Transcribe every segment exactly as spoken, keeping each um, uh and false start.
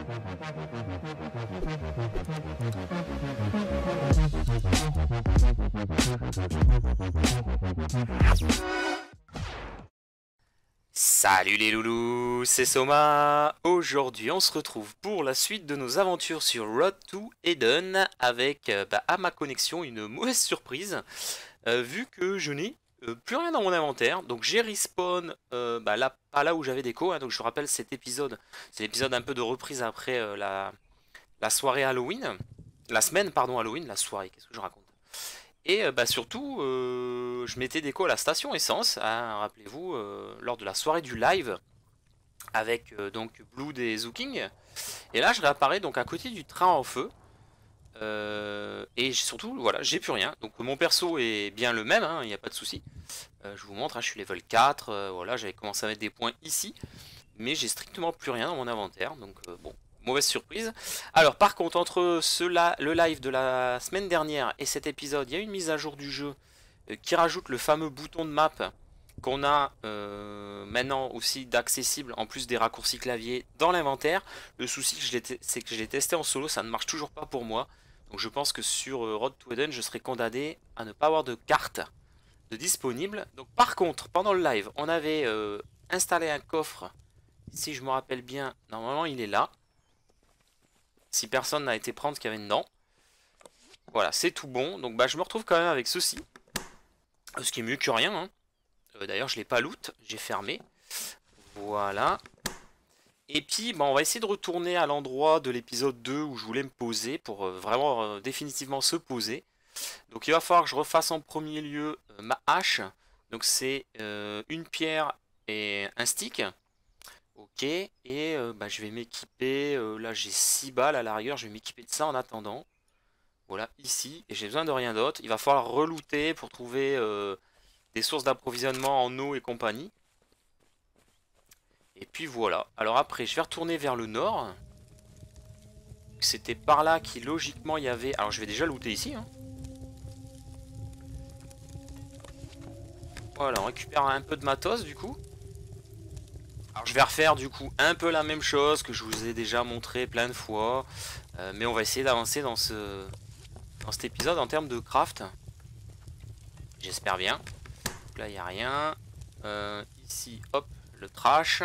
Salut les loulous, c'est Soma. Aujourd'hui on se retrouve pour la suite de nos aventures sur Road to Eden avec euh, bah, à ma connexion une mauvaise surprise euh, vu que je n'ai euh, plus rien dans mon inventaire. Donc j'ai respawn euh, bah, là, pas là où j'avais déco, hein. Donc je vous rappelle cet épisode, c'est l'épisode un peu de reprise après euh, la, la soirée Halloween. La semaine pardon Halloween, la soirée, qu'est-ce que je raconte? Et euh, bah, surtout, euh, je mettais déco à la station essence, hein, rappelez-vous, euh, lors de la soirée du live avec euh, donc Blood et Zooking. Et là, je réapparais donc à côté du train en feu. Euh, et surtout, voilà, j'ai plus rien. Donc mon perso est bien le même, il n'y a pas de souci. Euh, je vous montre, hein, je suis level quatre. Euh, voilà, j'avais commencé à mettre des points ici. Mais j'ai strictement plus rien dans mon inventaire. Donc euh, bon, mauvaise surprise. Alors par contre, entre cela, le live de la semaine dernière et cet épisode, il y a une mise à jour du jeu euh, qui rajoute le fameux bouton de map qu'on a euh, maintenant aussi d'accessible en plus des raccourcis clavier dans l'inventaire. Le souci c'est que je l'ai testé en solo, ça ne marche toujours pas pour moi. Donc je pense que sur euh, Road to Eden je serai condamné à ne pas avoir de carte de disponible. Donc par contre pendant le live on avait euh, installé un coffre. Si je me rappelle bien, normalement il est là. Si personne n'a été prendre ce qu'il y avait dedans. Voilà, c'est tout bon. Donc bah je me retrouve quand même avec ceci. Ce qui est mieux que rien, hein. Euh, D'ailleurs, je l'ai pas loot, j'ai fermé. Voilà. Et puis, bah, on va essayer de retourner à l'endroit de l'épisode deux où je voulais me poser pour euh, vraiment euh, définitivement se poser. Donc, il va falloir que je refasse en premier lieu euh, ma hache. Donc, c'est euh, une pierre et un stick. Ok. Et euh, bah, je vais m'équiper. Euh, là, j'ai six balles à la rigueur. Je vais m'équiper de ça en attendant. Voilà, ici. Et j'ai besoin de rien d'autre. Il va falloir relooter pour trouver euh, des sources d'approvisionnement en eau et compagnie. Et puis voilà. Alors après, je vais retourner vers le nord. C'était par là qui logiquement il y avait... Alors je vais déjà looter ici, hein. Voilà, on récupère un peu de matos du coup. Alors je vais refaire du coup un peu la même chose que je vous ai déjà montré plein de fois. Euh, mais on va essayer d'avancer dans ce... dans cet épisode en termes de craft. J'espère bien. Donc là il n'y a rien. Euh, ici, hop, le trash.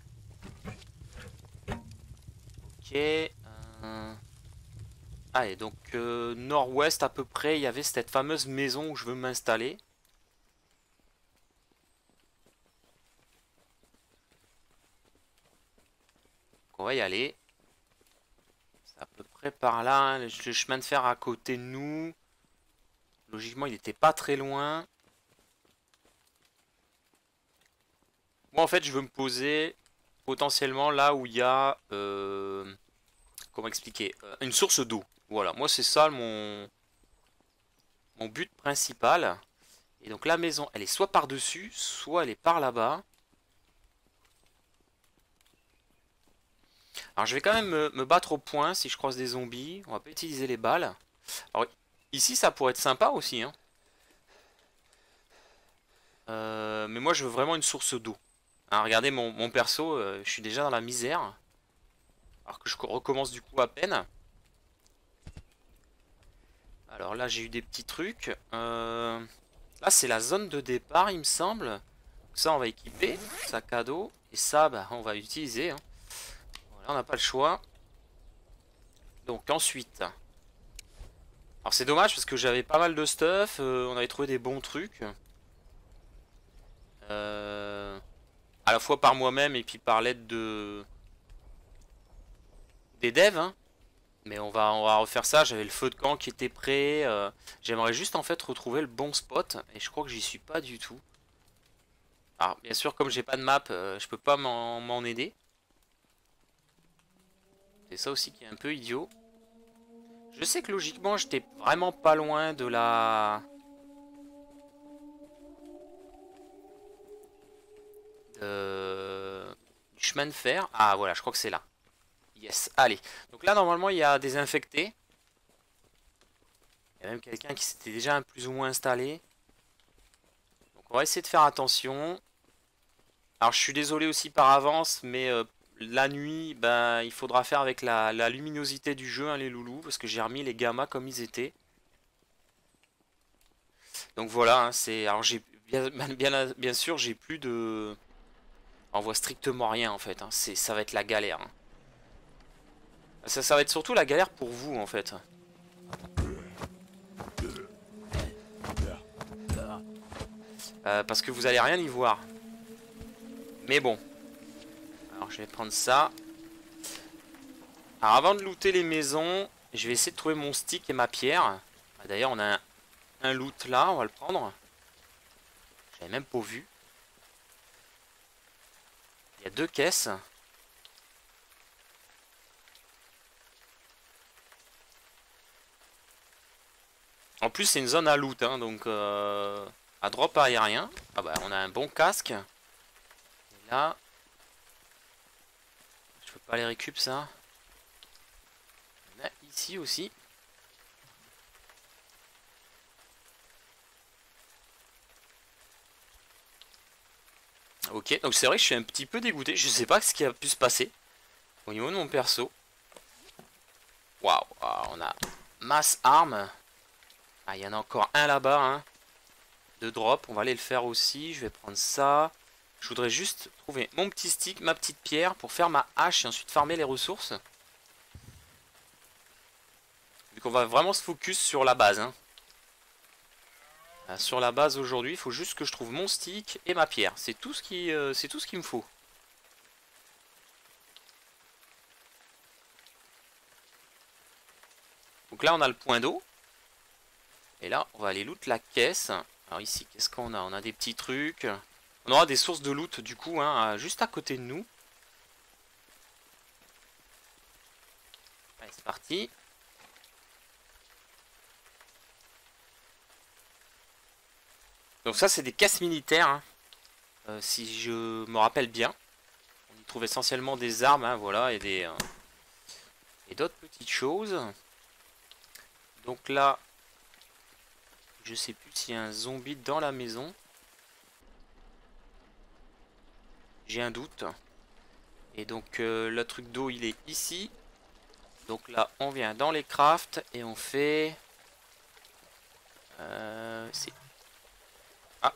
Ok. Euh... Ah, et donc euh, nord-ouest à peu près, il y avait cette fameuse maison où je veux m'installer. On va y aller. C'est à peu près par là, hein, le chemin de fer à côté de nous. Logiquement, il n'était pas très loin. Moi, en fait, je veux me poser potentiellement là où il y a... Euh, comment expliquer, euh, une source d'eau. Voilà, moi, c'est ça mon, mon but principal. Et donc, la maison, elle est soit par-dessus, soit elle est par là-bas. Alors, je vais quand même me, me battre au point si je croise des zombies. On va pas utiliser les balles. Alors, ici, ça pourrait être sympa aussi, hein. Euh, mais moi, je veux vraiment une source d'eau. Hein, regardez mon, mon perso, euh, je suis déjà dans la misère. Alors que je recommence du coup à peine. Alors là, j'ai eu des petits trucs. Euh, là, c'est la zone de départ, il me semble. Donc ça, on va équiper. Sac à dos. Et ça, bah, on va utiliser, hein. Voilà, on n'a pas le choix. Donc ensuite... Alors c'est dommage parce que j'avais pas mal de stuff. Euh, on avait trouvé des bons trucs. Euh, à la fois par moi-même et puis par l'aide de... des devs, hein. Mais on va, on va refaire ça. J'avais le feu de camp qui était prêt. Euh, J'aimerais juste en fait retrouver le bon spot. Et je crois que j'y suis pas du tout. Alors bien sûr comme j'ai pas de map, euh, je peux pas m'en aider. C'est ça aussi qui est un peu idiot. Je sais que logiquement j'étais vraiment pas loin de la... De... du chemin de fer. Ah voilà, je crois que c'est là. Yes, allez. Donc là normalement il y a des infectés. Il y a même quelqu'un qui s'était déjà plus ou moins installé. Donc on va essayer de faire attention. Alors je suis désolé aussi par avance, mais euh, la nuit, bah, il faudra faire avec la, la luminosité du jeu, hein, les loulous, parce que j'ai remis les gammas comme ils étaient. Donc voilà, hein, c'est. Alors j'ai bien, bien, bien sûr, j'ai plus de. On voit strictement rien en fait. Hein. C'est, ça va être la galère. Hein. Ça, ça va être surtout la galère pour vous en fait. Euh, parce que vous allez rien y voir. Mais bon. Alors je vais prendre ça. Alors avant de looter les maisons, je vais essayer de trouver mon stick et ma pierre. D'ailleurs on a un, un loot là, on va le prendre. J'avais même pas vu. Il y a deux caisses. En plus c'est une zone à loot, hein, donc euh, à drop aérien. Ah bah on a un bon casque. Et là, je peux pas les récup ça. On a ici aussi. Ok, donc c'est vrai que je suis un petit peu dégoûté. Je sais pas ce qui a pu se passer au niveau de mon perso. Waouh, on a masse armes. Ah, il y en a encore un là-bas, hein, de drop. On va aller le faire aussi. Je vais prendre ça. Je voudrais juste trouver mon petit stick, ma petite pierre pour faire ma hache et ensuite farmer les ressources. Vu qu'on va vraiment se focus sur la base. Hein. Sur la base aujourd'hui, il faut juste que je trouve mon stick et ma pierre. C'est tout ce qui, euh, c'est tout ce qu'il me faut. Donc là, on a le point d'eau. Et là, on va aller loot la caisse. Alors ici, qu'est-ce qu'on a? On a des petits trucs. On aura des sources de loot du coup, hein, juste à côté de nous. Allez, c'est parti. Donc ça, c'est des caisses militaires, hein, euh, si je me rappelle bien. On y trouve essentiellement des armes, hein, voilà, et des euh, et d'autres petites choses. Donc là, je sais plus s'il y a un zombie dans la maison. J'ai un doute. Et donc euh, le truc d'eau, il est ici. Donc là, on vient dans les crafts et on fait... Euh, c'est... Ah.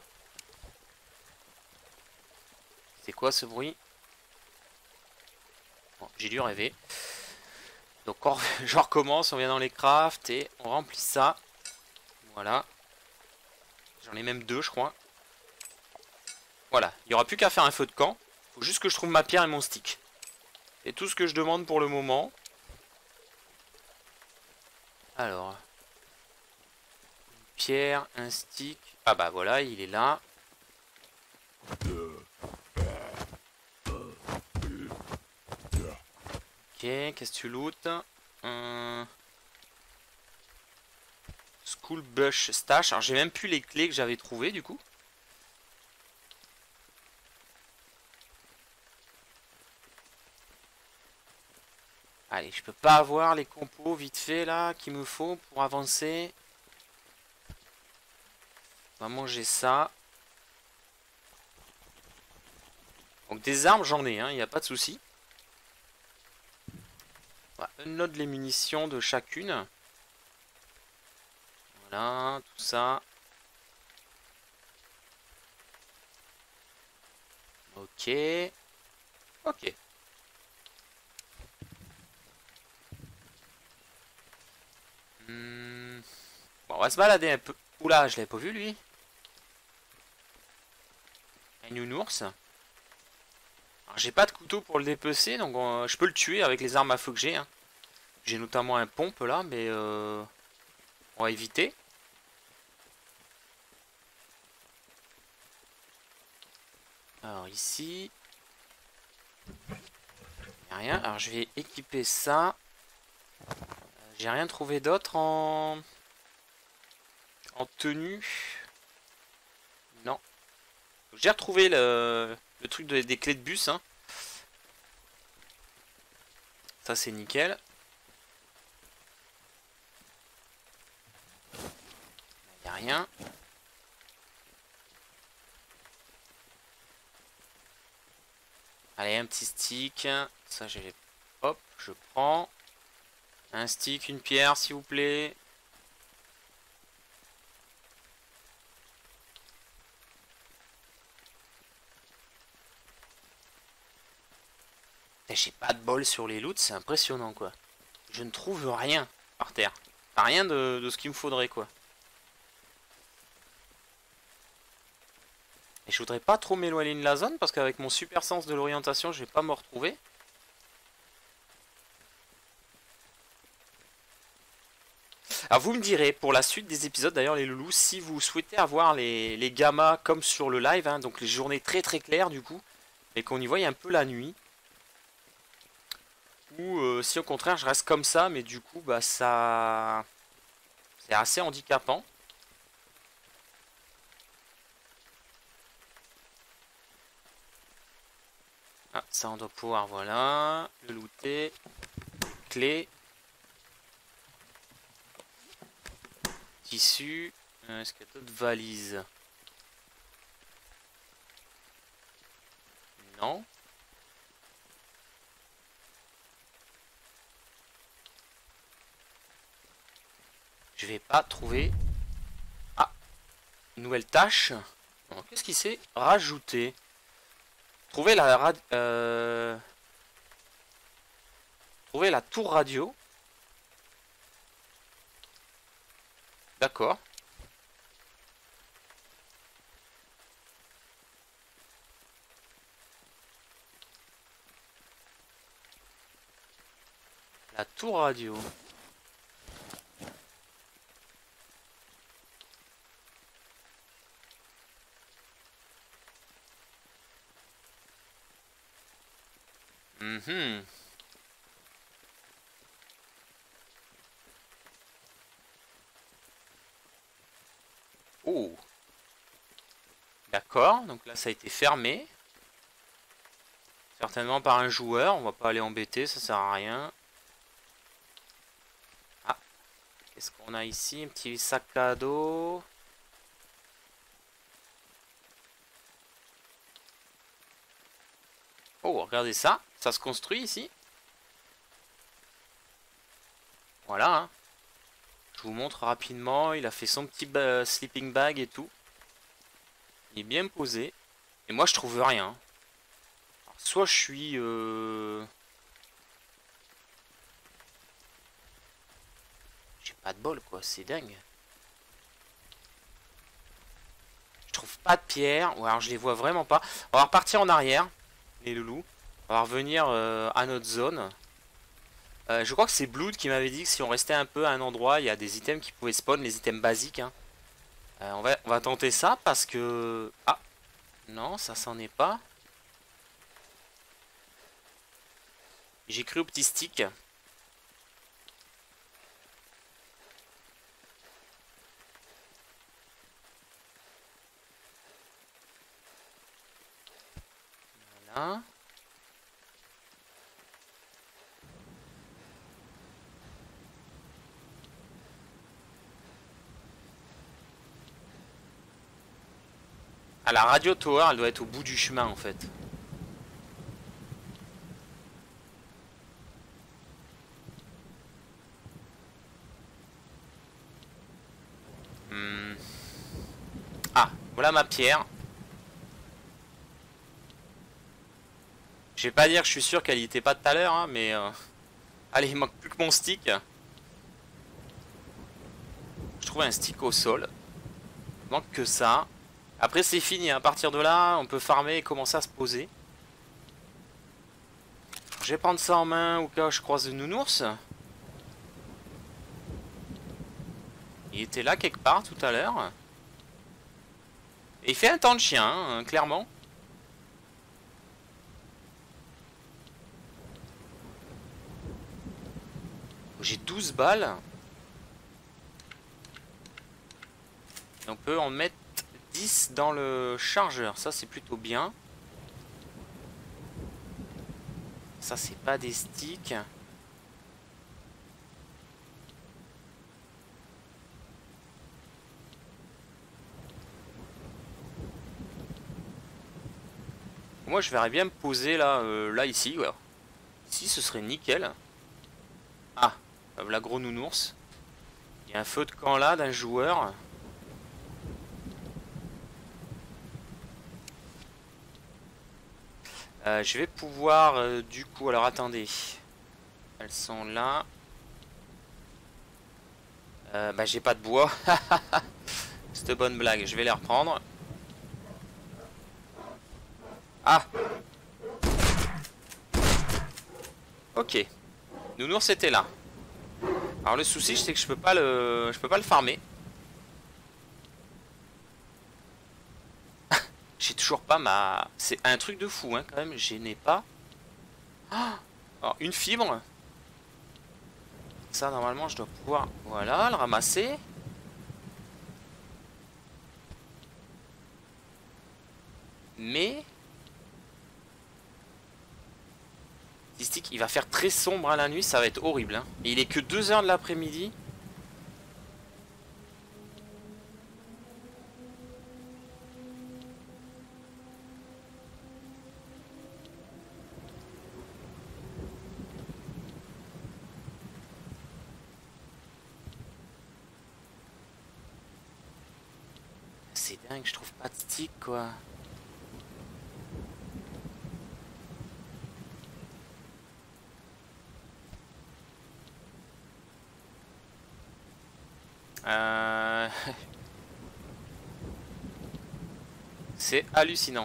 C'est quoi ce bruit? Bon, j'ai dû rêver. Donc on, je recommence, on vient dans les crafts et on remplit ça. Voilà. J'en ai même deux, je crois. Voilà, il n'y aura plus qu'à faire un feu de camp. Faut juste que je trouve ma pierre et mon stick. C'est tout ce que je demande pour le moment. Alors. Une pierre, un stick. Ah bah voilà, il est là. Ok, qu'est-ce que tu lootes? Un... School Bush Stash. Alors j'ai même plus les clés que j'avais trouvées du coup. Allez, je peux pas avoir les compos vite fait là qu'il me faut pour avancer. On va manger ça. Donc des armes j'en ai, hein, il n'y a pas de souci. On va unload les munitions de chacune. Voilà, tout ça. Ok. Ok. Hmm. Bon, on va se balader un peu. Oula, je l'avais pas vu lui. Un nounours. Alors j'ai pas de couteau pour le dépecer, donc on- je peux le tuer avec les armes à feu que j'ai. Hein. J'ai notamment un pompe là, mais euh, on va éviter. Alors ici, il n'y a rien. Alors je vais équiper ça. J'ai rien trouvé d'autre en... en tenue. Non. J'ai retrouvé le, le truc de- des clés de bus. Hein. Ça c'est nickel. Il n'y a rien. Allez, un petit stick. Ça, j'ai... Hop, je prends. Un stick, une pierre, s'il vous plaît. J'ai pas de bol sur les loots, c'est impressionnant, quoi. Je ne trouve rien par terre. Pas rien de, de ce qu'il me faudrait, quoi. Et je voudrais pas trop m'éloigner de la zone parce qu'avec mon super sens de l'orientation, je vais pas me retrouver. Alors vous me direz, pour la suite des épisodes, d'ailleurs les loulous, si vous souhaitez avoir les, les gammas comme sur le live, hein, donc les journées très très claires du coup, et qu'on y voit un peu la nuit, ou euh, si au contraire je reste comme ça, mais du coup bah ça... c'est assez handicapant. Ah, ça on doit pouvoir, voilà, le looter, clé, tissu, euh, est-ce qu'il y a d'autres valises? Non. Je vais pas trouver... Ah, une nouvelle tâche. Qu'est-ce qu'il s'est rajouté? Trouver la rad... euh... Trouver la tour radio. D'accord. La tour radio. Mhm. Oh. D'accord, donc là ça a été fermé. Certainement par un joueur, on va pas aller embêter, ça sert à rien. Ah, qu'est-ce qu'on a ici? Un petit sac à dos. Oh, regardez ça, ça se construit ici. Voilà, hein. Je vous montre rapidement, il a fait son petit ba sleeping bag et tout. Il est bien posé. Et moi je trouve rien. Alors, soit je suis... Euh... J'ai pas de bol quoi, c'est dingue. Je trouve pas de pierre, ou alors je les vois vraiment pas. On va repartir en arrière, les loulous. On va revenir euh, à notre zone. Euh, je crois que c'est Blood qui m'avait dit que si on restait un peu à un endroit, il y a des items qui pouvaient spawn, les items basiques. Hein. Euh, on va, on va tenter ça parce que... Ah, non, ça s'en est pas. J'ai cru au petit stick. Voilà. Ah, la radio tower, elle doit être au bout du chemin en fait. Hmm. Ah, voilà ma pierre. Je vais pas dire que je suis sûr qu'elle y était pas tout à l'heure, hein, mais... Euh... Allez, il manque plus que mon stick. Je trouve un stick au sol. Il manque que ça. Après c'est fini, à partir de là, on peut farmer et commencer à se poser. Je vais prendre ça en main au cas où je croise le nounours. Il était là quelque part tout à l'heure. Et il fait un temps de chien, hein, clairement. J'ai douze balles. Et on peut en mettre dix dans le chargeur. Ça, c'est plutôt bien. Ça, c'est pas des sticks. Au Moi je verrais bien me poser là, euh, là ici, ouais. Ici ce serait nickel. Ah, la gros nounours. Il y a un feu de camp là d'un joueur. Euh, je vais pouvoir euh, du coup, alors attendez. Elles sont là. Euh, bah j'ai pas de bois. Cette bonne blague, je vais les reprendre. Ah. Ok. Nounours était là. Alors le souci c'est que je peux pas le. Je peux pas le farmer. J'ai toujours pas ma. C'est un truc de fou hein quand même. Je n'ai pas. Ah. Alors une fibre. Ça normalement je dois pouvoir. Voilà, le ramasser. Mais. Il va faire très sombre à la nuit, ça va être horrible. Hein. Et il est que deux heures de l'après-midi. C'est dingue, je trouve pas de stick quoi. Euh... C'est hallucinant.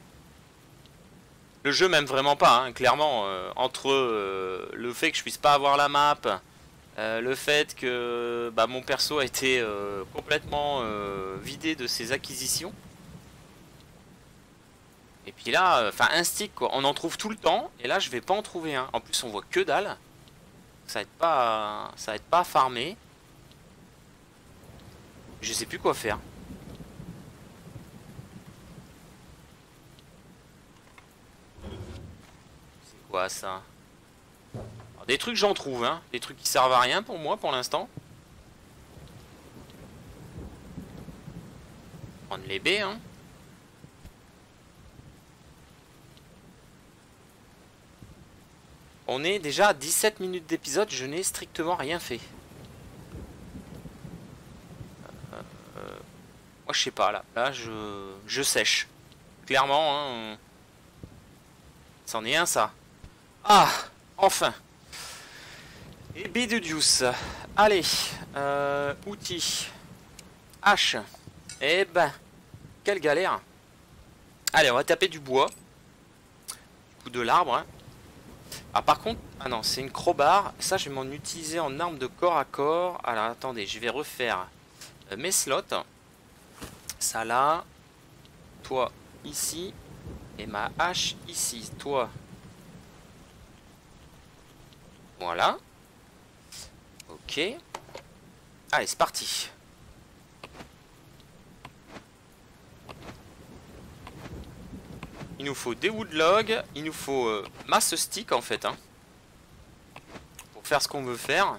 Le jeu m'aime vraiment pas, hein, clairement. Euh, entre euh, le fait que je puisse pas avoir la map, euh, le fait que bah, mon perso a été euh, complètement euh, vidé de ses acquisitions. Et puis là, enfin euh, un stick quoi, on en trouve tout le temps. Et là je vais pas en trouver un. En plus on voit que dalle. Ça va être pas, ça va être pas farmé. Je sais plus quoi faire. C'est quoi ça? Alors, des trucs j'en trouve, hein. Des trucs qui servent à rien pour moi pour l'instant. Prendre les baies, hein. On est déjà à dix-sept minutes d'épisode, je n'ai strictement rien fait. Euh, euh, moi je sais pas là, là je, je sèche. Clairement, hein. C'en est un ça. Ah, enfin. Et B de Deuce. Allez, euh, outils. Hache. Eh ben, quelle galère. Allez, on va taper du bois. Du coup de l'arbre, hein. Ah par contre, ah non, c'est une crowbar. Ça, je vais m'en utiliser en arme de corps à corps. Alors attendez, je vais refaire euh, mes slots. Ça là. Toi, ici. Et ma hache ici. Toi. Voilà. Ok. Allez, c'est parti. Il nous faut des woodlogs. Il nous faut euh, masse stick en fait. Hein, pour faire ce qu'on veut faire.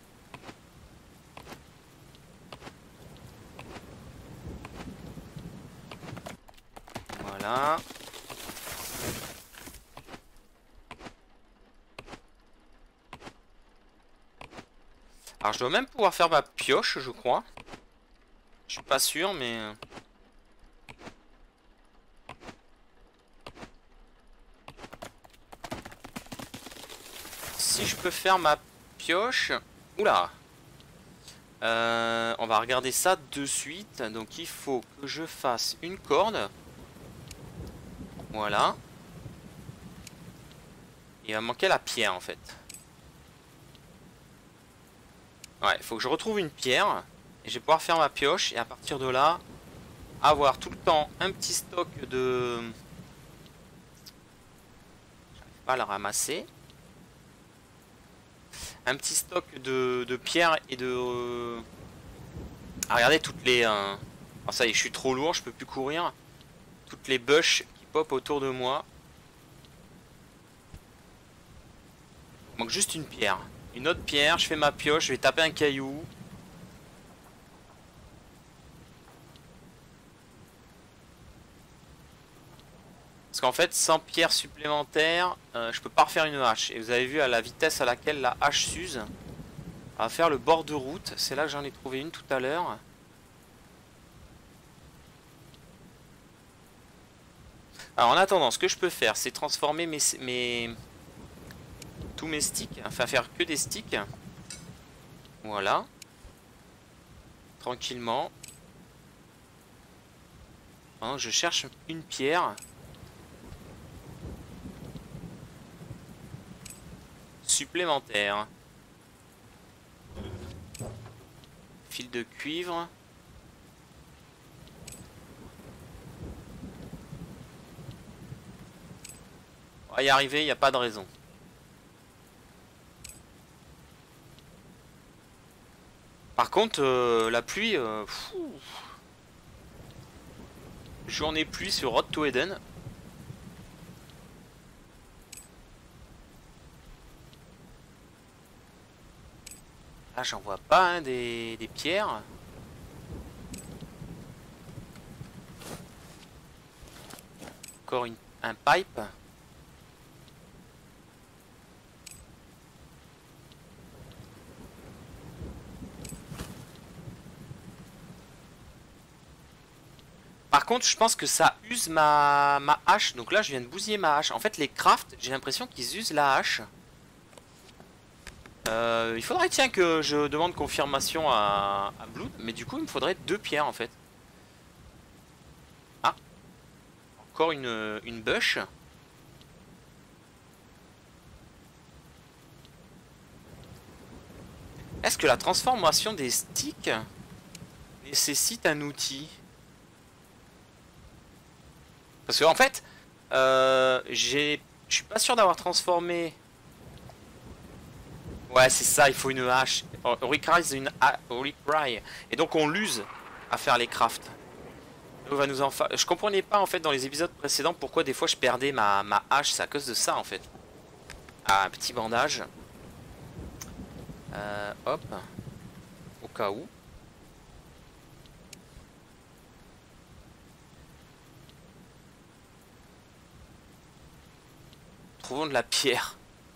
Voilà. Alors je dois même pouvoir faire ma pioche, je crois. Je suis pas sûr, mais... Si je peux faire ma pioche... Oula. Euh, on va regarder ça de suite. Donc il faut que je fasse une corde. Voilà. Il va manquer la pierre en fait. Ouais, il faut que je retrouve une pierre. Et je vais pouvoir faire ma pioche. Et à partir de là, avoir tout le temps un petit stock de... J'arrive pas à le ramasser. Un petit stock de, de pierres et de... Euh... Ah, regardez toutes les... Euh... Alors ça y est, je suis trop lourd, je peux plus courir. Toutes les bush qui pop autour de moi. Il manque juste une pierre. Une autre pierre, je fais ma pioche, je vais taper un caillou. Parce Parce qu'en fait, sans pierre supplémentaire, euh, je peux pas refaire une hache. Et vous avez vu à la vitesse à laquelle la hache s'use. On va faire le bord de route. C'est là que j'en ai trouvé une tout à l'heure. Alors en attendant, ce que je peux faire, c'est transformer mes, mes... tous mes sticks. Enfin, faire que des sticks. Voilà. Tranquillement. Pendant que je cherche une pierre. Supplémentaire. Fil de cuivre. On va y arriver, il n'y a pas de raison. Par contre, euh, la pluie... Euh, journée pluie sur Road to Eden. Là, j'en vois pas hein, des, des pierres. Encore une, un pipe. Par contre, je pense que ça use ma, ma hache. Donc là, je viens de bousiller ma hache. En fait, les crafts, j'ai l'impression qu'ils usent la hache. Euh, il faudrait, tiens, que je demande confirmation à, à Blood. Mais du coup, il me faudrait deux pierres, en fait. Ah. Encore une, une bûche. Est-ce que la transformation des sticks nécessite un outil? Parce que en fait, euh, j'ai, je suis pas sûr d'avoir transformé. Ouais, c'est ça, il faut une hache. Requires une require. Et donc on l'use à faire les crafts. On va nous en fa... Je comprenais pas en fait dans les épisodes précédents pourquoi des fois je perdais ma, ma hache. C'est à cause de ça en fait. Ah, un petit bandage. Euh, hop. Au cas où. Trouvons de la pierre.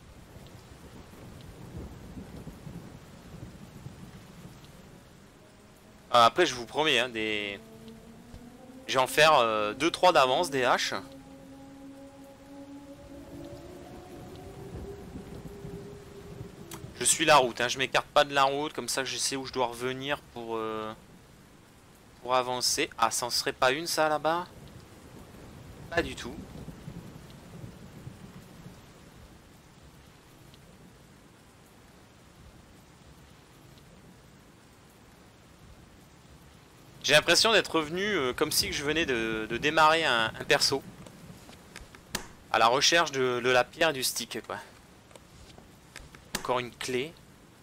Euh, après, je vous promets, hein, des... je vais en faire euh, deux trois d'avance, des haches. Je suis la route, hein, je m'écarte pas de la route, comme ça je sais où je dois revenir pour, euh, pour avancer. Ah, ça en serait pas une, ça, là-bas? Pas du tout. J'ai l'impression d'être revenu euh, comme si je venais de, de démarrer un, un perso. À la recherche de, de la pierre et du stick, quoi. Encore une clé.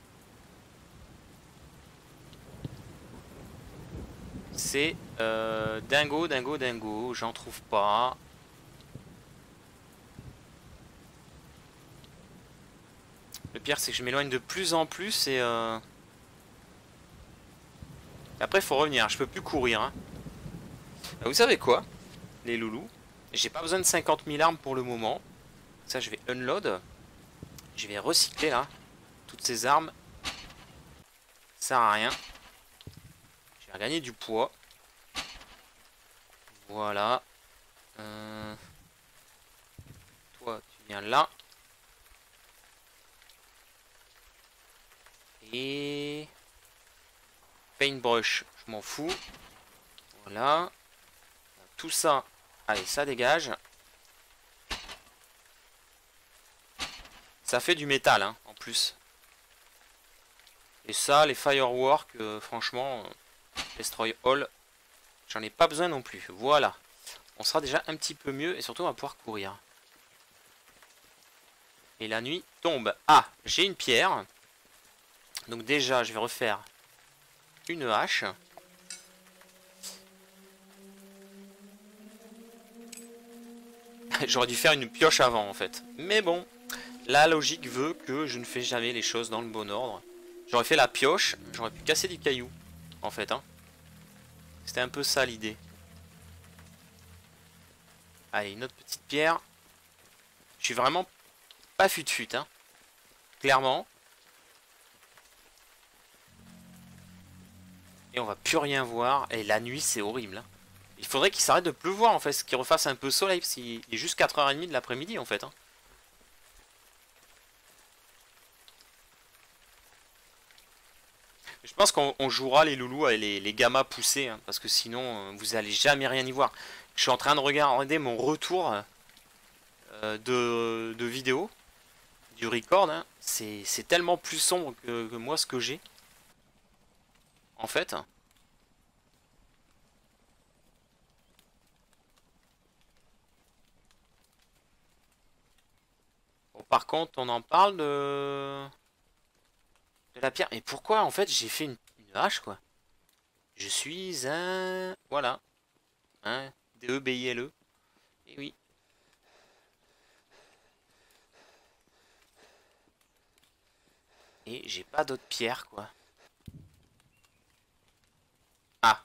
C'est euh, dingo, dingo, dingo. J'en trouve pas. Le pire, c'est que je m'éloigne de plus en plus et... Euh... Après, il faut revenir. Je peux plus courir. Hein. Vous savez quoi, les loulous? J'ai pas besoin de cinquante mille armes pour le moment. Ça, je vais unload. Je vais recycler, là. Toutes ces armes. Ça sert à rien. Je vais regagner du poids. Voilà. Euh... Toi, tu viens là. Et... Paintbrush, je m'en fous. Voilà. Tout ça, allez, ça dégage. Ça fait du métal, hein, en plus. Et ça, les fireworks, euh, franchement, euh, destroy all, j'en ai pas besoin non plus. Voilà. On sera déjà un petit peu mieux et surtout on va pouvoir courir. Et la nuit tombe. Ah, j'ai une pierre. Donc déjà, je vais refaire une hache. J'aurais dû faire une pioche avant en fait. Mais bon, la logique veut que je ne fais jamais les choses dans le bon ordre. J'aurais fait la pioche, j'aurais pu casser des cailloux en fait. Hein. C'était un peu ça l'idée. Allez, une autre petite pierre. Je suis vraiment pas fut-fut, hein. Clairement. Et on va plus rien voir. Et la nuit, c'est horrible, hein. Il faudrait qu'il s'arrête de pleuvoir, en fait. Qu'il refasse un peu soleil. Parce qu'il est juste quatre heures trente de l'après-midi, en fait, hein. Je pense qu'on jouera les loulous et les, les gammas poussés, hein, parce que sinon, euh, vous allez jamais rien y voir. Je suis en train de regarder mon retour euh, de, de vidéo, du record, hein. C'est tellement plus sombre que, que moi ce que j'ai, en fait. Bon, par contre, on en parle de, de la pierre. Et pourquoi, en fait, j'ai fait une, une hache, quoi? Je suis un... Voilà. Un D E B I L E. Et oui. Et j'ai pas d'autres pierres, quoi. Ah.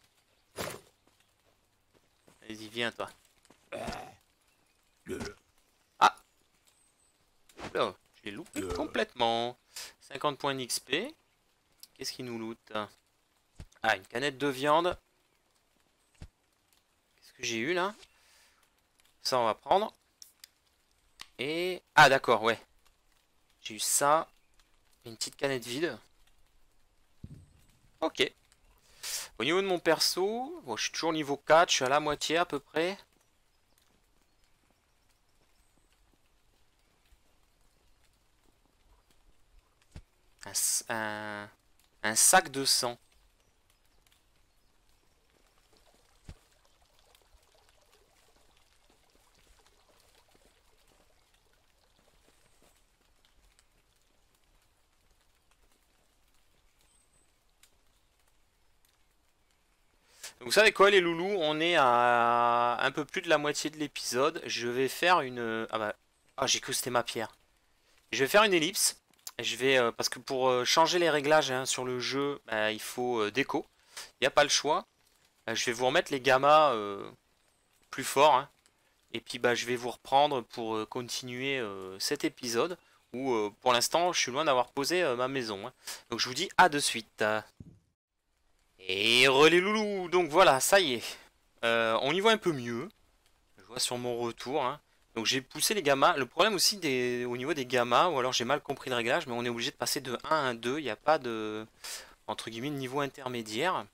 Vas-y, viens, toi. Ah. Oula, je l'ai loupé complètement. cinquante points d'X P. Qu'est-ce qui nous loot? Ah, une canette de viande. Qu'est-ce que j'ai eu, là? Ça, on va prendre. Et... Ah, d'accord, ouais. J'ai eu ça. Une petite canette vide. Ok. Au niveau de mon perso, bon, je suis toujours niveau quatre, je suis à la moitié à peu près. Un, un, un sac de sang. Vous savez quoi les loulous, on est à un peu plus de la moitié de l'épisode. Je vais faire une... Ah bah... Ah, j'ai cru que c'était ma pierre. Je vais faire une ellipse. Je vais... euh, parce que pour euh, changer les réglages hein, sur le jeu, bah, il faut euh, déco. Il n'y a pas le choix. Euh, je vais vous remettre les gammas euh, plus forts. Hein. Et puis bah, je vais vous reprendre pour euh, continuer euh, cet épisode. Où euh, pour l'instant je suis loin d'avoir posé euh, ma maison. Hein. Donc je vous dis à de suite. Et relais loulou, donc voilà, ça y est. Euh, on y voit un peu mieux. Je vois sur mon retour. Hein. Donc j'ai poussé les gammas. Le problème aussi des, au niveau des gammas, ou alors j'ai mal compris le réglage, mais on est obligé de passer de un à deux. Il n'y a pas de, entre guillemets, de niveau intermédiaire.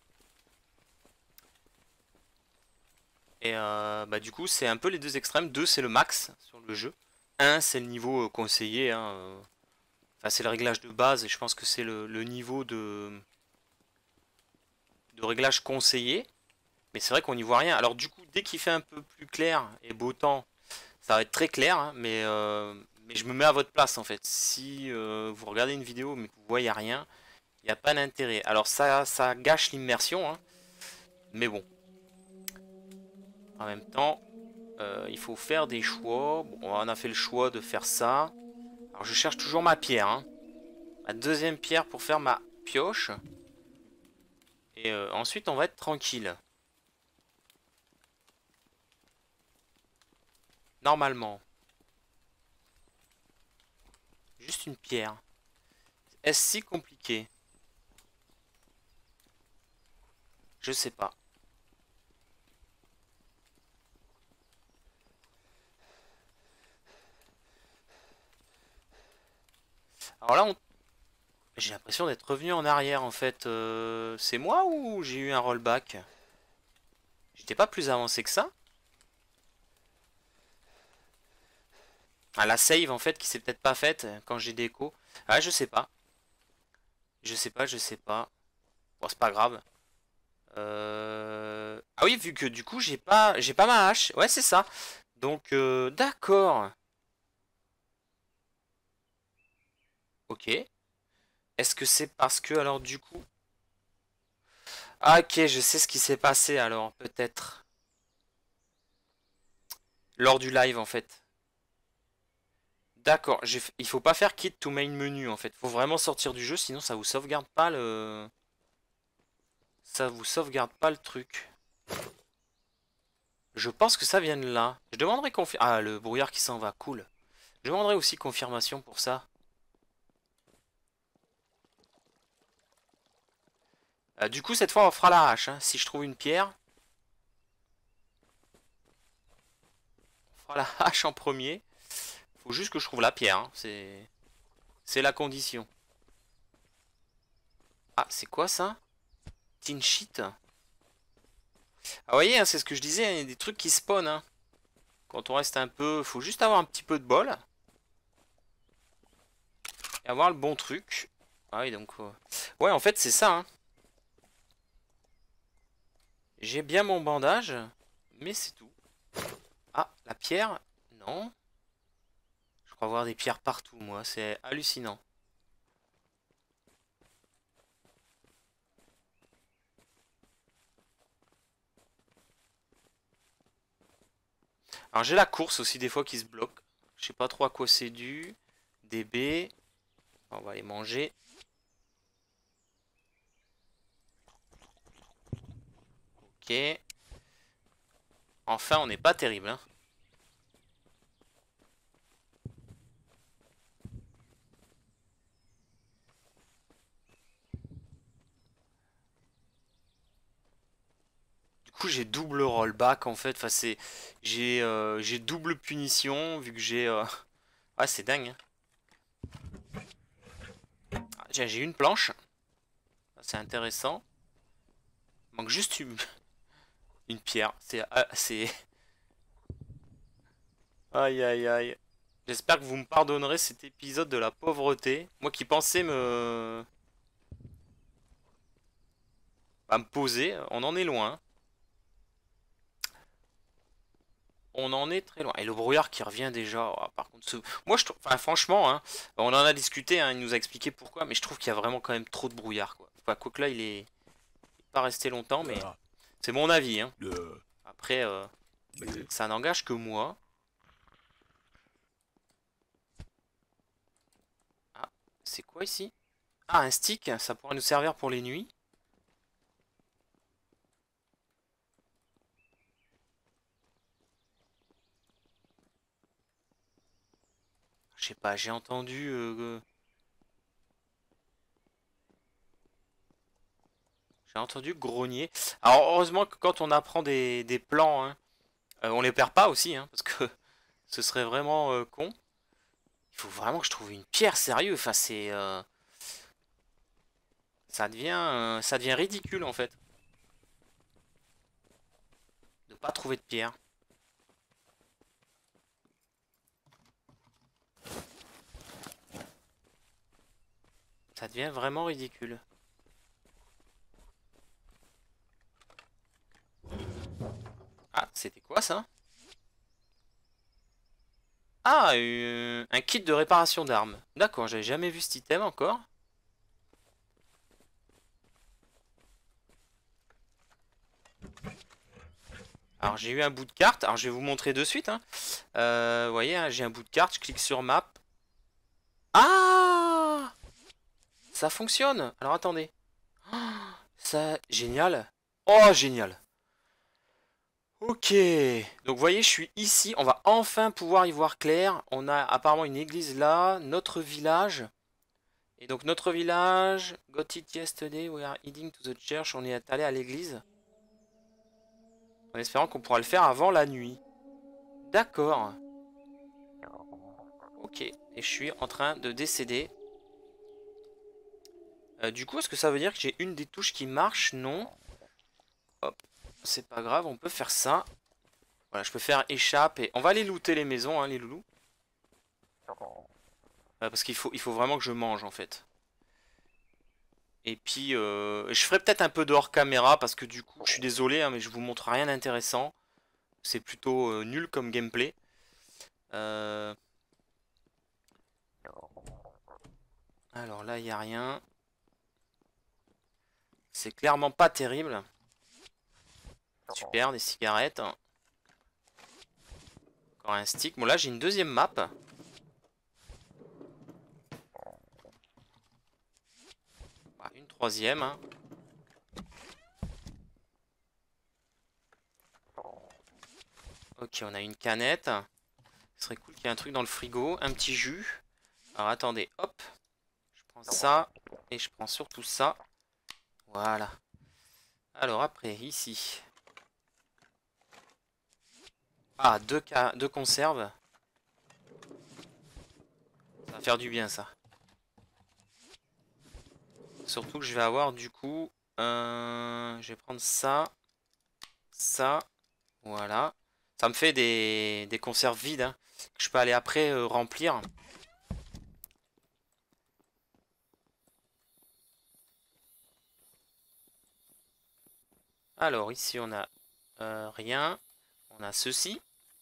Et euh, bah, du coup, c'est un peu les deux extrêmes. deux, c'est le max sur le jeu. un, c'est le niveau euh, conseillé. Hein. euh. Enfin, c'est le réglage de base et je pense que c'est le, le niveau de, de réglage conseillé. Mais c'est vrai qu'on n'y voit rien. Alors du coup, dès qu'il fait un peu plus clair et beau temps, ça va être très clair. Hein, mais, euh, mais je me mets à votre place en fait. Si euh, vous regardez une vidéo mais que vous voyez rien, il n'y a pas d'intérêt. Alors ça, ça gâche l'immersion. Hein, mais bon. En même temps, euh, il faut faire des choix. Bon, on a fait le choix de faire ça. Alors je cherche toujours ma pierre. Hein. Ma deuxième pierre pour faire ma pioche. Et euh, ensuite, on va être tranquille. Normalement. Juste une pierre. Est-ce si compliqué? Je sais pas. Alors là, on... j'ai l'impression d'être revenu en arrière en fait. Euh, c'est moi ou j'ai eu un rollback? J'étais pas plus avancé que ça? Ah, la save en fait qui s'est peut-être pas faite quand j'ai déco. Ah, je sais pas. Je sais pas, je sais pas. Bon, c'est pas grave. Euh... Ah oui, vu que du coup j'ai pas j'ai pas ma hache. Ouais, c'est ça. Donc, euh, d'accord. Ok. Est-ce que c'est parce que alors du coup... Ah, ok, je sais ce qui s'est passé alors, peut-être. Lors du live en fait. D'accord, j'ai f- il faut pas faire quit to main menu en fait. Faut vraiment sortir du jeu, sinon ça vous sauvegarde pas le... Ça vous sauvegarde pas le truc. Je pense que ça vient de là. Je demanderai confi... Ah, le brouillard qui s'en va, cool. Je demanderai aussi confirmation pour ça. Euh, du coup, cette fois, on fera la hache. Hein. Si je trouve une pierre, on fera la hache en premier. Faut juste que je trouve la pierre. Hein. C'est... C'est la condition. Ah, c'est quoi ça? Tin sheet. Ah, vous voyez, hein, c'est ce que je disais, il y a des trucs qui spawnent. Hein. Quand on reste un peu... Faut juste avoir un petit peu de bol. Et avoir le bon truc. Ah oui, donc... euh, Ouais, en fait, c'est ça. Hein. J'ai bien mon bandage. Mais c'est tout. Ah, la pierre? Non. Je crois voir des pierres partout, moi. C'est hallucinant. Alors j'ai la course aussi des fois qui se bloque. Je sais pas trop à quoi c'est dû. Des baies. On va les manger. Ok. Enfin, on n'est pas terrible. Hein. Du coup, j'ai double rollback en fait. Enfin, c'est... J'ai euh, j'ai double punition vu que j'ai... euh, Ah, c'est dingue. Hein. Ah, J'ai j'ai une planche. C'est intéressant. Il manque juste une, une pierre. C'est... ah, c'est... Aïe aïe aïe. J'espère que vous me pardonnerez cet épisode de la pauvreté. Moi qui pensais me... à me poser, on en est loin. On en est très loin. Et le brouillard qui revient déjà. Oh, par contre, ce... moi je trouve, enfin, franchement, hein, on en a discuté, hein, il nous a expliqué pourquoi, mais je trouve qu'il y a vraiment quand même trop de brouillard, quoi. Enfin, quoique là, il est, il est pas resté longtemps, mais c'est mon avis. Hein. Après, euh, ça n'engage que moi. Ah, c'est quoi ici? Ah, un stick, ça pourrait nous servir pour les nuits. Je sais pas, j'ai entendu. euh, J'ai entendu grogner. Alors, heureusement que quand on apprend des, des plans, hein, euh, on les perd pas aussi, hein, parce que ce serait vraiment euh, con. Il faut vraiment que je trouve une pierre, sérieux. Enfin, c'est. euh, ça devient. euh, ça devient ridicule en fait. De pas trouver de pierre. Ça devient vraiment ridicule. Ah, c'était quoi ça? Ah, euh, un kit de réparation d'armes. D'accord, j'avais jamais vu cet item encore. Alors j'ai eu un bout de carte. Alors je vais vous montrer de suite. Hein. Euh, vous voyez, hein, j'ai un bout de carte. Je clique sur map. Ah! Ça fonctionne. Alors attendez. Ça, génial. Oh, génial. Ok. Donc vous voyez, je suis ici. On va enfin pouvoir y voir clair. On a apparemment une église là. Notre village. Et donc notre village. Got it yesterday. We are heading to the church. On est allé à l'église. En espérant qu'on pourra le faire avant la nuit. D'accord. Ok. Et je suis en train de décéder. Euh, du coup, est-ce que ça veut dire que j'ai une des touches qui marche? Non. Hop. C'est pas grave, on peut faire ça. Voilà, je peux faire échappe et... On va aller looter les maisons, hein, les loulous. Euh, parce qu'il faut, il faut vraiment que je mange, en fait. Et puis, euh, je ferai peut-être un peu de hors caméra, parce que du coup, je suis désolé, hein, mais je vous montre rien d'intéressant. C'est plutôt euh, nul comme gameplay. Euh... Alors là, il n'y a rien. C'est clairement pas terrible. Super, des cigarettes. Encore un stick. Bon, là, j'ai une deuxième map. Voilà, une troisième. Hein. Ok, on a une canette. Ce serait cool qu'il y ait un truc dans le frigo. Un petit jus. Alors attendez, hop. Je prends ça. Et je prends surtout ça. Voilà. Alors après, ici. Ah, deux, ca... deux conserves. Ça va faire du bien ça. Surtout que je vais avoir du coup... Euh... Je vais prendre ça. Ça. Voilà. Ça me fait des, des conserves vides. Hein, que je peux aller après euh, remplir. Alors ici on a euh, rien. On a ceci.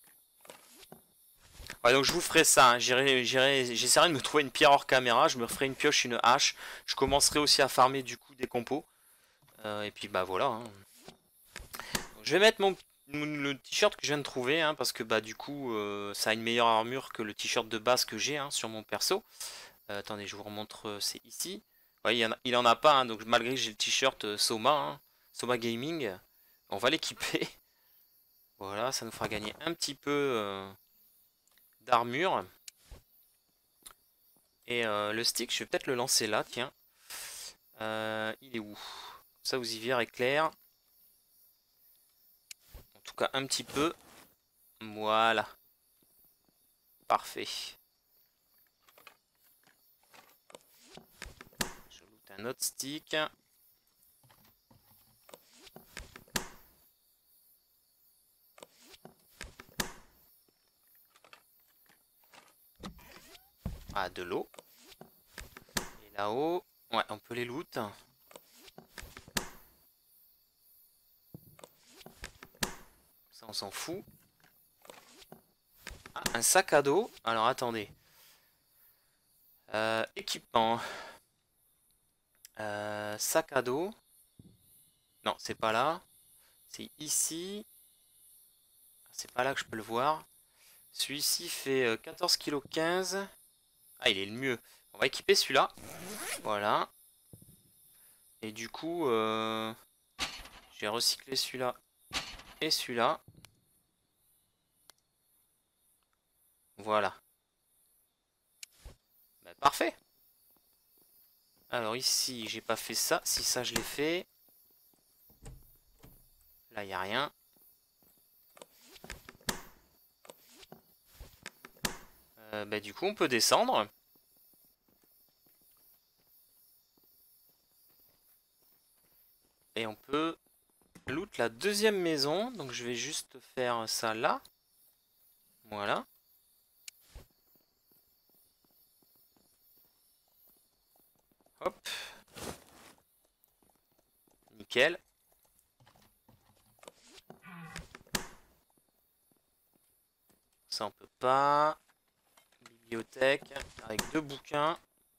Ouais, donc je vous ferai ça. Hein. J'essaierai de me trouver une pierre hors caméra. Je me ferai une pioche, une hache. Je commencerai aussi à farmer du coup des compos. Euh, et puis bah voilà. Hein. Donc, je vais mettre mon le t-shirt que je viens de trouver. Hein, parce que bah du coup euh, ça a une meilleure armure que le t-shirt de base que j'ai hein, sur mon perso. Euh, attendez, je vous remontre. Euh, c'est ici. Ouais, il, en a, il en a pas. Hein, donc malgré que j'ai le t-shirt euh, Soma. Hein, Soma Gaming. On va l'équiper. Voilà, ça nous fera gagner un petit peu... Euh, d'armure. Et euh, le stick, je vais peut-être le lancer là, tiens. Euh, il est où? Ça, vous y verrez clair. En tout cas, un petit peu. Voilà. Parfait. Je loot un autre stick. Ah, de l'eau. Et là-haut, ouais, on peut les loot. Ça, on s'en fout. Ah, un sac à dos. Alors, attendez. Euh, équipement. Euh, sac à dos. Non, c'est pas là. C'est ici. C'est pas là que je peux le voir. Celui-ci fait quatorze kilos quinze. Ah, il est le mieux. On va équiper celui-là. Voilà. Et du coup, euh, j'ai recyclé celui-là et celui-là. Voilà. Ben, parfait. Alors ici, j'ai pas fait ça. Si ça, je l'ai fait. Là, il n'y a rien. Euh, ben, du coup, on peut descendre. Et on peut loot la deuxième maison. Donc je vais juste faire ça là. Voilà. Hop. Nickel. Ça on peut pas. Bibliothèque avec deux bouquins.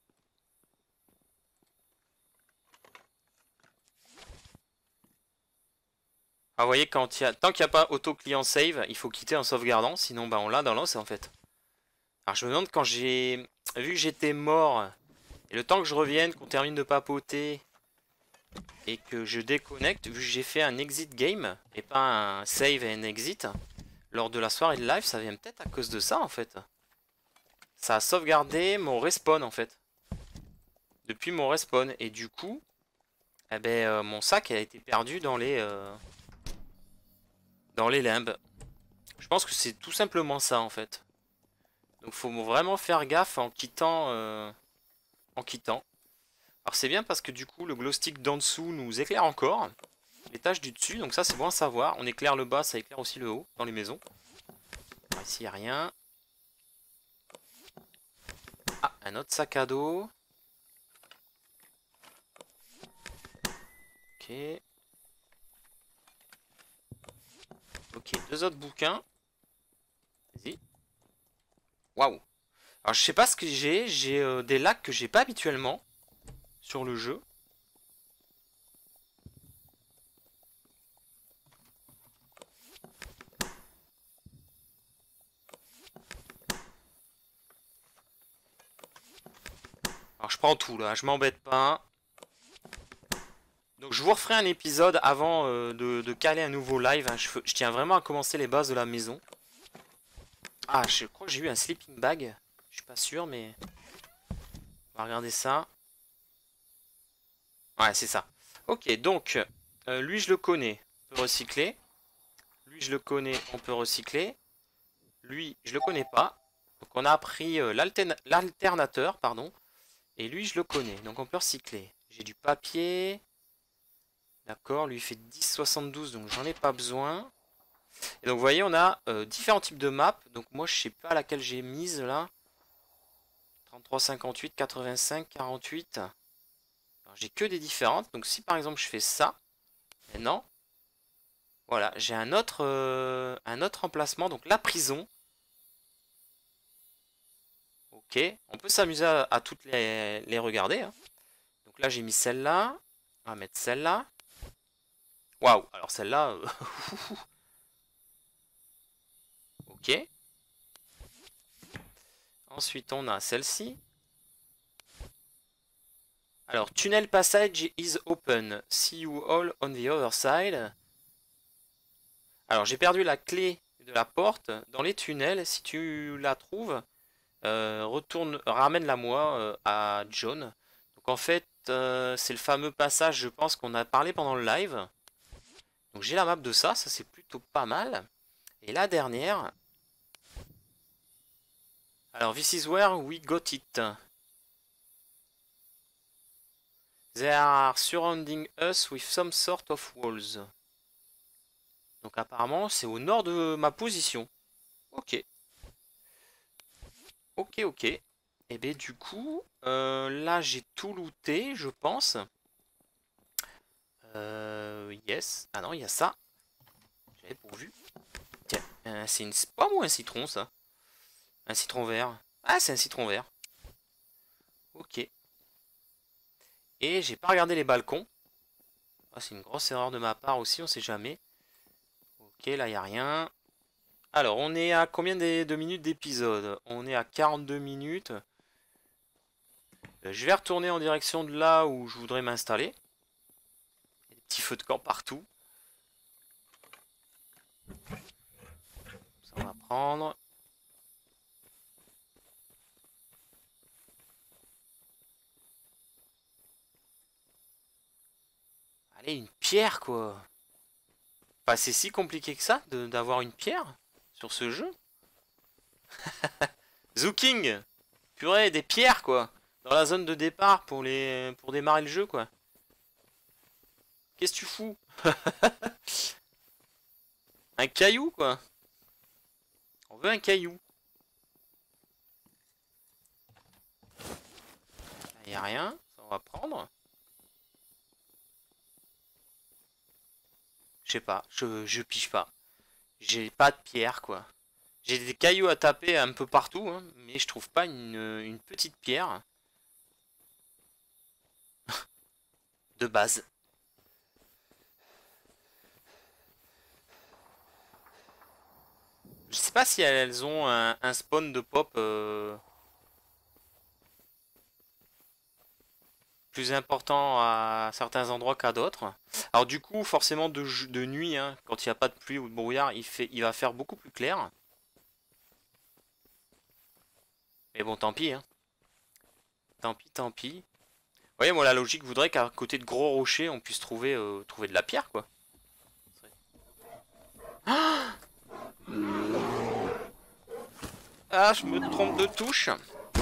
Ah, vous voyez, quand il y a, tant qu'il n'y a pas auto client save, il faut quitter en sauvegardant, sinon bah, on l'a dans l'os en fait. Alors je me demande quand j'ai vu que j'étais mort, et le temps que je revienne, qu'on termine de papoter, et que je déconnecte, vu que j'ai fait un exit game, et pas un save et un exit, lors de la soirée de live, ça vient peut-être à cause de ça en fait. Ça a sauvegardé mon respawn en fait. Depuis mon respawn, et du coup, eh ben, euh, mon sac a été perdu dans les... Euh, dans les limbes. Je pense que c'est tout simplement ça en fait. Donc faut vraiment faire gaffe en quittant. Euh, en quittant. Alors c'est bien parce que du coup le glow stick d'en dessous nous éclaire encore. Les tâches du dessus, donc ça c'est bon à savoir. On éclaire le bas, ça éclaire aussi le haut dans les maisons. Alors, ici il n'y a rien. Ah, un autre sac à dos. Ok. Ok, deux autres bouquins. Vas-y. Waouh. Alors je sais pas ce que j'ai. J'ai euh, des lacs que j'ai pas habituellement sur le jeu. Alors je prends tout là, je m'embête pas. Donc je vous referai un épisode avant euh, de, de caler un nouveau live. Hein. Je, je tiens vraiment à commencer les bases de la maison. Ah, je crois que j'ai eu un sleeping bag. Je suis pas sûr, mais... On va regarder ça. Ouais, c'est ça. Ok, donc, euh, lui, je le connais. On peut recycler. Lui, je le connais. On peut recycler. Lui, je le connais pas. Donc, on a pris euh, l'alternateur, pardon. Et lui, je le connais. Donc, on peut recycler. J'ai du papier. D'accord, lui, il fait dix soixante-douze, donc j'en ai pas besoin. Et donc, vous voyez, on a euh, différents types de maps. Donc, moi, je sais pas laquelle j'ai mise, là. trente-trois, cinquante-huit, quatre-vingt-cinq, quarante-huit. Alors, j'ai que des différentes. Donc, si, par exemple, je fais ça, maintenant, voilà, j'ai un autre, euh, un autre emplacement. Donc, la prison. Ok, on peut s'amuser à, à toutes les, les regarder, hein. Donc là, j'ai mis celle-là. On va mettre celle-là. Waouh, alors celle-là... euh, ok. Ensuite, on a celle-ci. Alors, tunnel passage is open. See you all on the other side. Alors, j'ai perdu la clé de la porte dans les tunnels. Si tu la trouves, euh, retourne, ramène-la moi euh, à John. Donc, en fait, euh, c'est le fameux passage, je pense, qu'on a parlé pendant le live. Donc, j'ai la map de ça. Ça, c'est plutôt pas mal. Et la dernière... Alors, this is where we got it. They are surrounding us with some sort of walls. Donc apparemment c'est au nord de ma position. Ok. Ok, ok. Et bien du coup, euh, là j'ai tout looté, je pense. Euh, yes. Ah non, il y a ça. J'avais pourvu. Tiens, euh, c'est une pomme ou un citron ça? Un citron vert. Ah, c'est un citron vert. Ok. Et j'ai pas regardé les balcons. Ah, c'est une grosse erreur de ma part aussi, on sait jamais. Ok, là il n'y a rien. Alors, on est à combien de, de minutes d'épisode? On est à quarante-deux minutes. Euh, Je vais retourner en direction de là où je voudrais m'installer. Il y a des petits feux de camp partout. Ça, on va prendre. Allez, une pierre, quoi. Enfin, c'est si compliqué que ça de- d'avoir une pierre sur ce jeu. Zooking! Purée, des pierres, quoi. Dans la zone de départ pour, les, pour démarrer le jeu, quoi. Qu'est-ce que tu fous? Un caillou, quoi. On veut un caillou. Il n'y a rien. Ça, on va prendre. Je sais pas. Je, je pige pas. J'ai pas de pierre, quoi. J'ai des cailloux à taper un peu partout, hein, mais je trouve pas une, une petite pierre de base. Je sais pas si elles ont un, un spawn de pop euh, plus important à certains endroits qu'à d'autres. Alors du coup, forcément de, de nuit, hein, quand il n'y a pas de pluie ou de brouillard, il, fait, il va faire beaucoup plus clair. Mais bon, tant pis, hein. Tant pis, tant pis. Vous voyez, moi la logique voudrait qu'à côté de gros rochers, on puisse trouver, euh, trouver de la pierre, quoi. Ah, je me trompe de touche.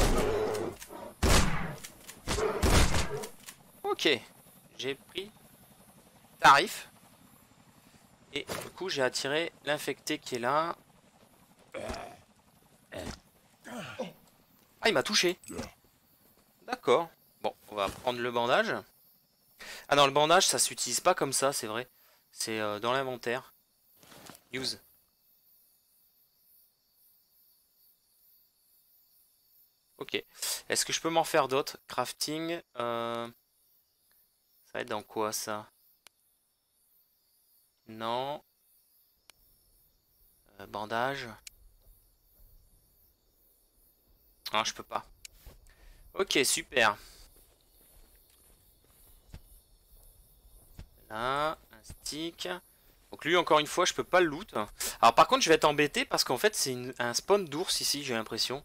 Ok, j'ai pris tarif. Et du coup, j'ai attiré l'infecté qui est là. Ah, il m'a touché. D'accord. Bon, on va prendre le bandage. Ah non, le bandage, ça s'utilise pas comme ça, c'est vrai. C'est euh, dans l'inventaire. Use. Ok. Est-ce que je peux m'en faire d'autres? Crafting. euh, Ça va être dans quoi ça? Non. Euh, bandage. Ah, je peux pas. Ok, super. Là, un stick. Donc lui, encore une fois, je peux pas le loot. Alors par contre, je vais être embêté parce qu'en fait, c'est une- un spawn d'ours ici, j'ai l'impression.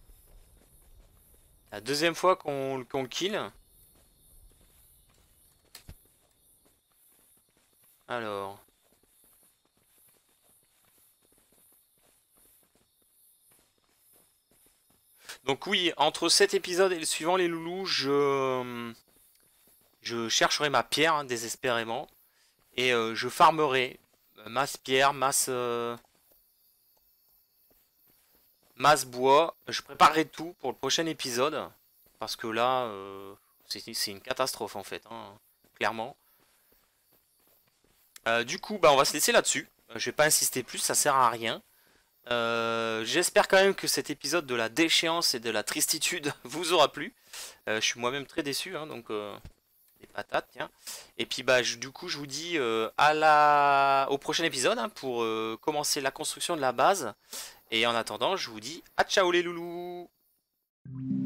La deuxième fois qu'on qu'on le kill. Alors... Donc oui, entre cet épisode et le suivant, les loulous, je, je chercherai ma pierre, hein, désespérément. Et euh, je farmerai masse pierre, masse, euh, masse bois. Je préparerai tout pour le prochain épisode. Parce que là, euh, c'est c'est une catastrophe en fait, hein, clairement. Euh, du coup, bah, on va se laisser là-dessus. Euh, Je vais pas insister plus, ça sert à rien. Euh, J'espère quand même que cet épisode de la déchéance et de la tristitude vous aura plu. Euh, je suis moi-même très déçu, hein, donc euh, des patates, tiens. Et puis bah je- du coup je vous dis euh, à la au prochain épisode, hein, pour euh, commencer la construction de la base. Et en attendant, je vous dis à ciao les loulous.